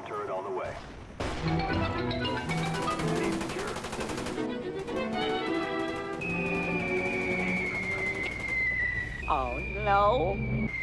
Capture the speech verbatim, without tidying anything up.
Ground turret on the way. Stay secure. Oh no.